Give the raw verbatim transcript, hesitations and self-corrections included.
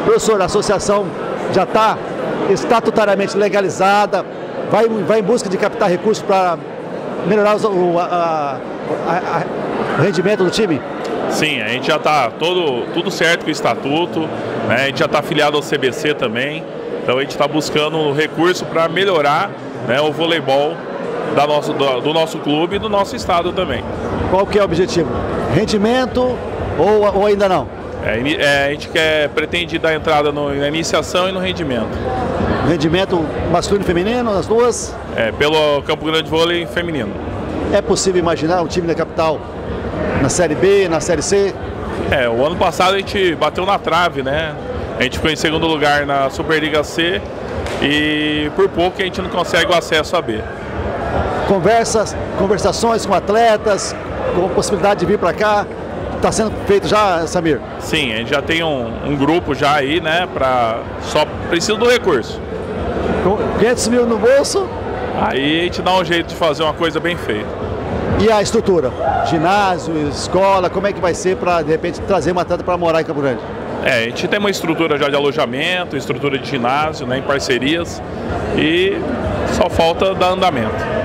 Professor, a associação já está estatutariamente legalizada, vai, vai em busca de captar recursos para melhorar o, a, a, a, o rendimento do time? Sim, a gente já está tudo certo com o estatuto, né? A gente já está afiliado ao C B C também, então a gente está buscando recurso para melhorar, né, o voleibol da nosso, do, do nosso clube e do nosso estado também. Qual que é o objetivo? Rendimento ou, ou ainda não? É, é, a gente quer, pretende dar entrada no, na iniciação e no rendimento. Rendimento masculino e feminino, as duas? É, pelo Campo Grande Vôlei feminino. É possível imaginar um time da capital na Série B, na Série C? É, o ano passado a gente bateu na trave, né? A gente ficou em segundo lugar na Superliga C e por pouco a gente não consegue o acesso a B. Conversas, conversações com atletas, com possibilidade de vir para cá, está sendo feito já, Samir? Sim, a gente já tem um, um grupo já aí, né? Pra, só precisa do recurso. Com quinhentos mil no bolso? Aí a gente dá um jeito de fazer uma coisa bem feita. E a estrutura? Ginásio, escola, como é que vai ser para, de repente, trazer uma atleta para morar em Campo Grande? É, a gente tem uma estrutura já de alojamento, estrutura de ginásio, né, em parcerias, e só falta dar andamento.